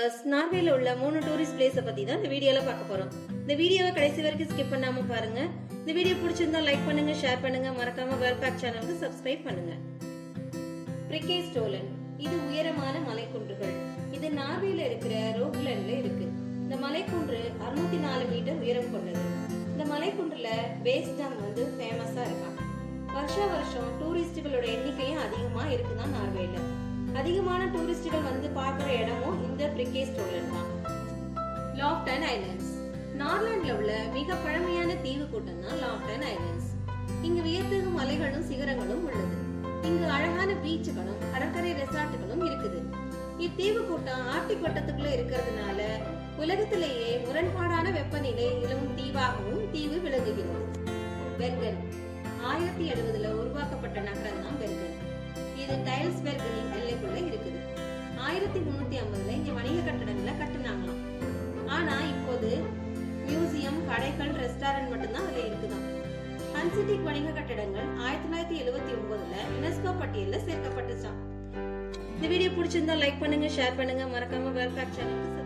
Viewers, நார்வேல உள்ள 3 tourist பிளேஸ பத்தி தான் இந்த வீடியோல பார்க்க போறோம். இந்த வீடியோவை கடைசி வரைக்கும் ஸ்கிப் பண்ணாம பாருங்க. இந்த வீடியோ பிடிச்சிருந்தா லைக் பண்ணுங்க, ஷேர் பண்ணுங்க, மறக்காம வேர்பேக் சேனலுக்கு சப்ஸ்கிரைப் பண்ணுங்க. பிரிகேஸ்டோலன் இது உயரமான மலைக்குன்றுகள். இது நார்வேல இருக்கிற ரோக்லண்ட்ல இருக்கு. இந்த மலைக்குன்று 604 மீட்டர் உயரம் கொண்டது. இந்த மலைக்குன்றுல பேஸ் டேம் வந்து ஃபேமஸா இருக்கான். வருஷம் டூரிஸ்டுகளோட எண்ணிக்கையும் அதிகமா இருக்குதான் நார்வேல. அதிகமான டூரிஸ்டுகள் வந்து பார்க்கிற இடமும் இந்த பிரிகேஸ்டோலன் தான். லாஃப்டன் ஐலண்ட்ஸ் நார்லாண்ட்ல உள்ள மிக பழமையான தீவு கூட்டம் தான் லாஃப்டன் ஐலண்ட்ஸ். இங்கு வியத்தகு மலைகளும் சிகரங்களும் உள்ளது. இங்கு அழகான பீச்சுகளும் கடற்கரை ரெசார்ட்டுகளும் இருக்குது. இத்தீவு கூட்டம் ஆர்டிக் வட்டத்துக்குள்ள இருக்கிறதுனால உலகத்திலேயே முரண்பாடான வெப்பநிலை நிலவும் தீவாகவும் தீவு விளங்குகிறது. பெர்கன் 1070 உருவாக்கப்பட்ட நகரம் தான் பெர்கன். இது டைல்ஸ்பெர்கனின் எல்லைக்குள்ள இருக்குது. 1350 இங்க வணிக கட்டடங்களை கட்டினாங்களாம். ஆனா இப்போது மியூசியம், கடைகள், ரெஸ்டாரண்ட் மட்டும்தான் அதுல இருக்குதான். ஹன்சிட்டிக் வணிக கட்டடங்கள் 1979 யுனெஸ்கோ பட்டியல்ல சேர்க்கப்பட்டுச்சாம். இந்த வீடியோ பிடிச்சிருந்தா லைக் பண்ணுங்க, ஷேர் பண்ணுங்க, மறக்காம வேர்பேக் சேனலுக்கு